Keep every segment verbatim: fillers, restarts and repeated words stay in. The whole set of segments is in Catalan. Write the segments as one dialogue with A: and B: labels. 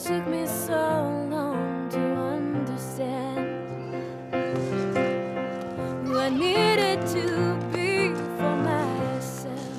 A: took me so long to understand who I needed to be for myself.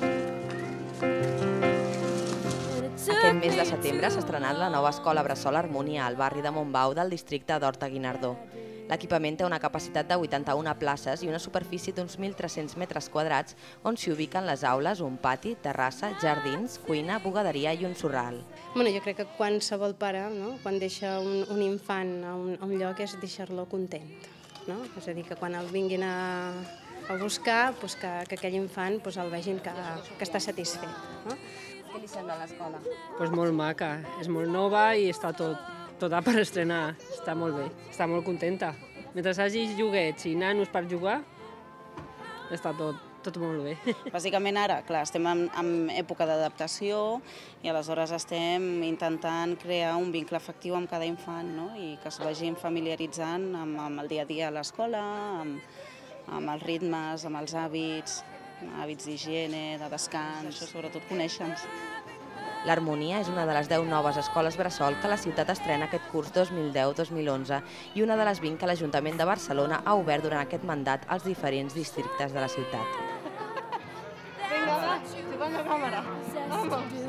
B: Aquest mes de setembre s'ha estrenat la nova escola Bressol Harmonia al barri de Montbau del districte d'Horta-Guinardó. L'equipament té una capacitat de vuitanta-una places i una superfície d'uns mil tres-cents metres quadrats on s'hi ubiquen les aules, un pati, terrassa, jardins, cuina, bugaderia i un sorral.
C: Bueno, jo crec que qualsevol pare, no? Quan deixa un, un infant a un, a un lloc és deixar-lo content. No? És a dir, que quan el vinguin a, a buscar, doncs que, que aquell infant doncs el vegin que, que està satisfet. No?
B: Què li sembla l'escola?
D: Pues molt maca, és molt nova i està tot, tot per estrenar, està molt bé, està molt contenta. Mentre hi hagi joguets i nanos per jugar, està tot, tot molt bé.
E: Bàsicament ara, clar, estem en, en època d'adaptació i aleshores estem intentant crear un vincle afectiu amb cada infant, no? I que es vagin familiaritzant amb, amb el dia a dia a l'escola, amb, amb els ritmes, amb els hàbits, hàbits d'higiene, de descans, això sobretot conèixer-nos.
B: L'Harmonia és una de les deu noves escoles bressol que la ciutat estrena aquest curs dos mil deu dos mil onze i una de les vint que l'Ajuntament de Barcelona ha obert durant aquest mandat als diferents districtes de la ciutat.
C: Vinga, va, si va la càmera. Vamos.